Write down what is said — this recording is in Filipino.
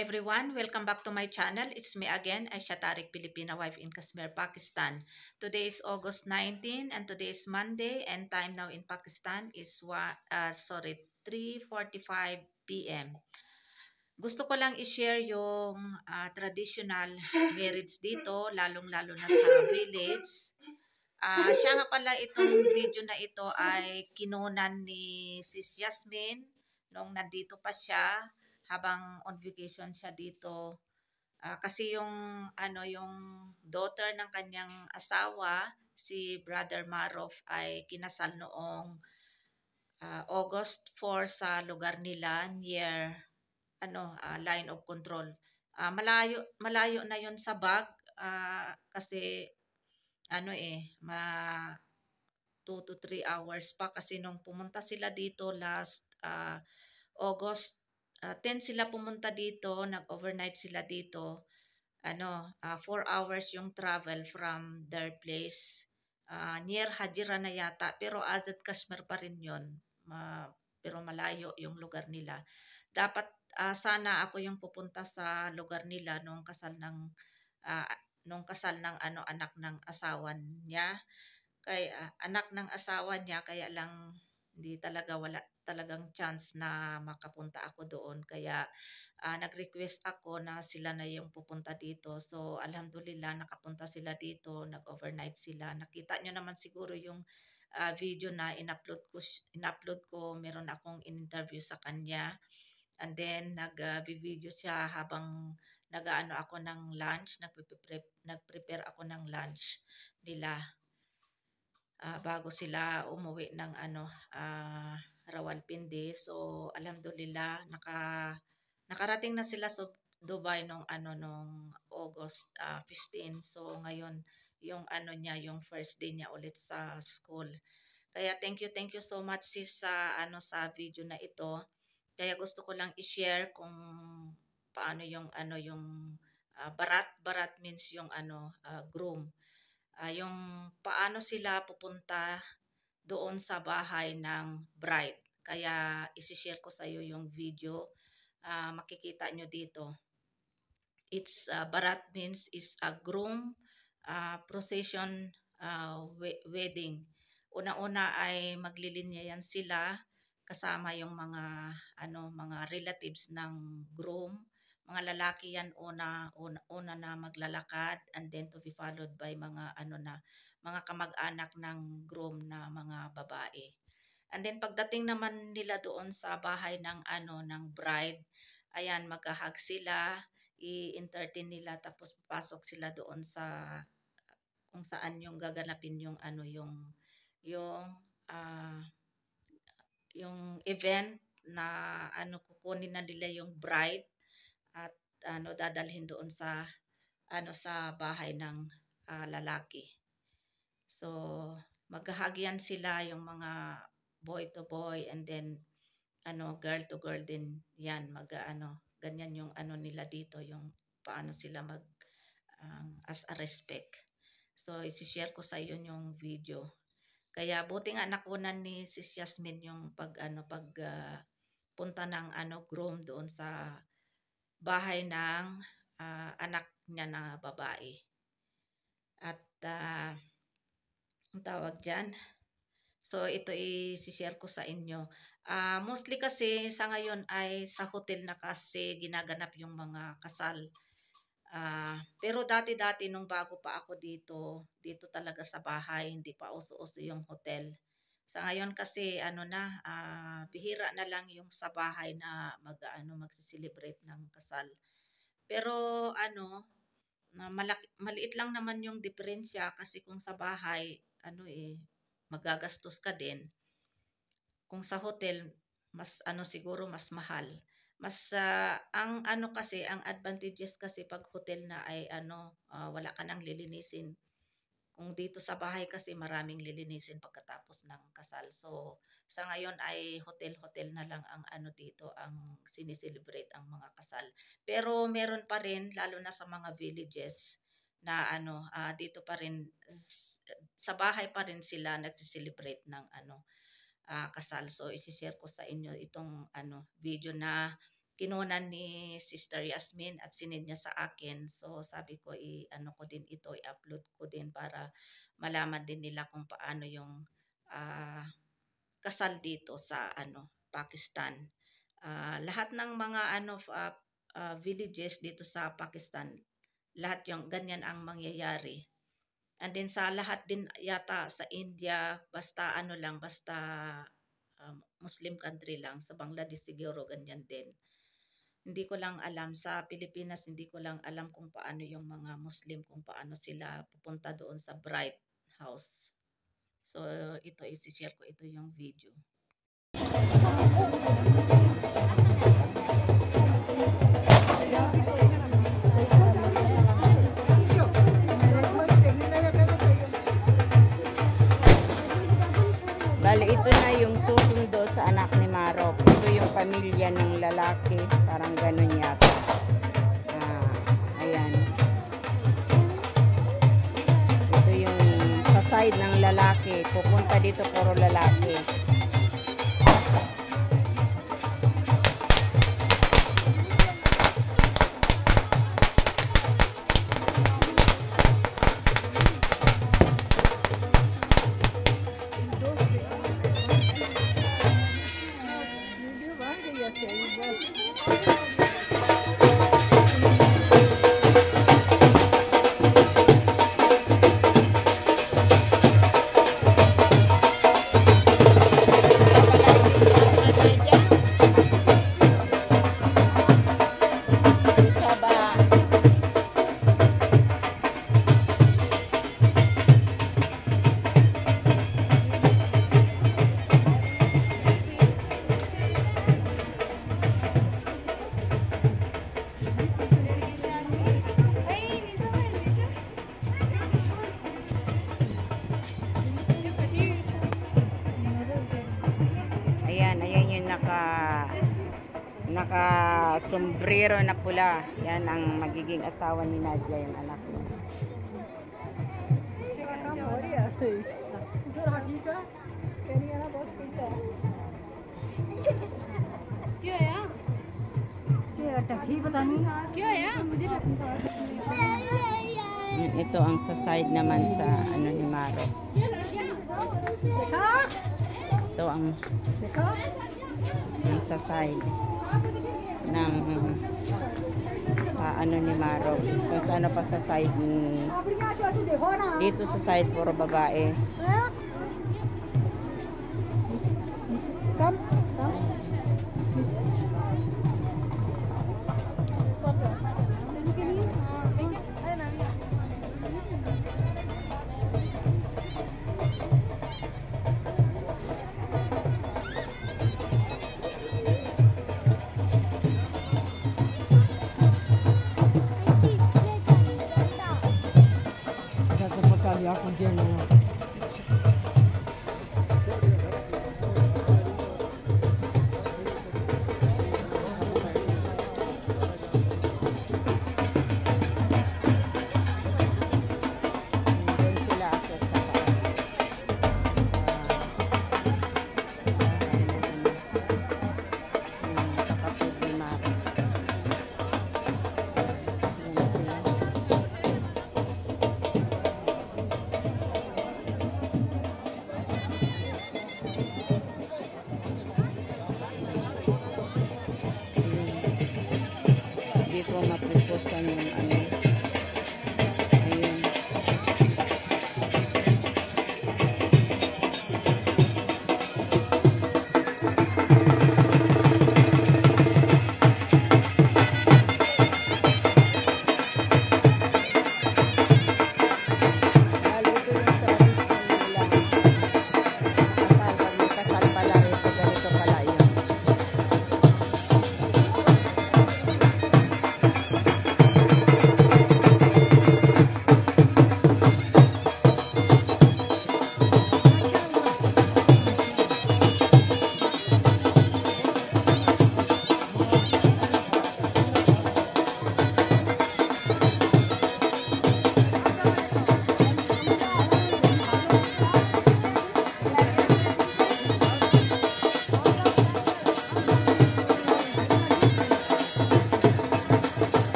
everyone, welcome back to my channel. It's me again, Aisha Tariq, Filipina wife in Kashmir, Pakistan. Today is August 19 and today is Monday and time now in Pakistan is 3:45 p.m. Gusto ko lang i-share yung traditional marriage dito, lalong-lalo na sa village. Siya nga pala itong video na ito ay kinunan ni Sis Yasmin nung nandito pa siya habang on vacation siya dito. Kasi yung daughter ng kanyang asawa, si Brother Marof ay kinasal noong August 4 sa lugar nila near line of control. Malayo na yon sa Bag kasi 2 to 3 hours pa kasi nung pumunta sila dito last August 10 sila pumunta dito, nag-overnight sila dito. 4 hours yung travel from their place. Near Hajira na yata, pero Azad Kashmir pa rin yun. Pero malayo yung lugar nila. Dapat sana ako yung pupunta sa lugar nila nung kasal ng anak ng asawa niya. Anak ng asawa niya, kaya lang hindi talaga, wala talagang chance na makapunta ako doon. Kaya nag-request ako na sila na yung pupunta dito. So alhamdulillah nakapunta sila dito, nag-overnight sila. Nakita nyo naman siguro yung video na in-upload ko. Meron akong in-interview sa kanya. And then nag-video siya habang nag-ano ako ng lunch, nag-prepare ako ng lunch nila. Bago sila umuwi ng Rawalpindi. So alhamdulillah nakarating na sila sa Dubai nung August 15. So ngayon yung yung first day niya ulit sa school. Kaya thank you so much sis sa video na ito. Kaya gusto ko lang i-share kung paano yung barat means yung groom. Yung paano sila pupunta doon sa bahay ng bride. Kaya isi-share ko sa iyo yung video. Makikita nyo dito. It's barat means is a groom procession wedding. Una-una ay maglilinya yan sila kasama yung mga relatives ng groom. Mga lalaki yan una na maglalakad, and then to be followed by mga mga kamag-anak ng groom na mga babae. And then pagdating naman nila doon sa bahay ng bride, ayan, magha-hug sila, i-entertain nila, tapos papasok sila doon sa kung saan yung gaganapin yung yung event na kukunin na nila yung bride at dadalhin doon sa sa bahay ng lalaki. So maghahagyan sila yung mga boy to boy, and then girl to girl din yan, ganyan yung nila dito, yung paano sila mag as a respect. So isi-share ko sa iyo yung video. Kaya buti nga nakunan ni Sis Yasmin yung punta ng groom doon sa bahay ng anak niya na babae. At ang tawag dyan, so ito i-share ko sa inyo. Mostly kasi sa ngayon ay sa hotel na kasi ginaganap yung mga kasal. Pero dati nung bago pa ako dito talaga sa bahay, hindi pa uso-uso yung hotel. Sa ngayon kasi bihira na lang yung sa bahay na magse-celebrate ng kasal. Pero maliit lang naman yung diferensya kasi kung sa bahay magagastos ka din. Kung sa hotel mas siguro mas mahal. Mas ang kasi ang advantages kasi pag hotel na ay wala ka nang lilinisin. Kung dito sa bahay kasi maraming lilinisin pagkatapos ng kasal. So sa ngayon ay hotel na lang ang dito ang sinicelebrate ang mga kasal. Pero meron pa rin lalo na sa mga villages na dito pa rin sa bahay pa rin sila nagse-celebrate ng kasal. So isi-share ko sa inyo itong video na kinunan ni Sister Yasmin at sinend niya sa akin. So sabi ko i-ano ko din ito, i-upload ko din para malaman din nila kung paano yung kasal dito sa Pakistan. Lahat ng mga villages dito sa Pakistan, lahat yung ganyan ang mangyayari. And then sa lahat din yata sa India, basta basta Muslim country lang, sa Bangladesh siguro ganyan din. Hindi ko lang alam sa Pilipinas, hindi ko lang alam kung paano yung mga Muslim, kung paano sila pupunta doon sa bride house. So ito i-share ko, ito yung video. Bali, ito na yung susundo sa anak ni Marok. Ito yung pamilya ng lalaki. Parang ganun yata. Ayan. Ito yung sa side ng lalaki. Pupunta dito puro lalaki. Ayan yung naka-sombrero na pula. Yan ang magiging asawa ni Nadia, yung anak mo. Ito ang sa side naman sa ni Maro. Ito ang sa side ng sa ni Maro. Kung sa pa sa side dito sa side puro babae.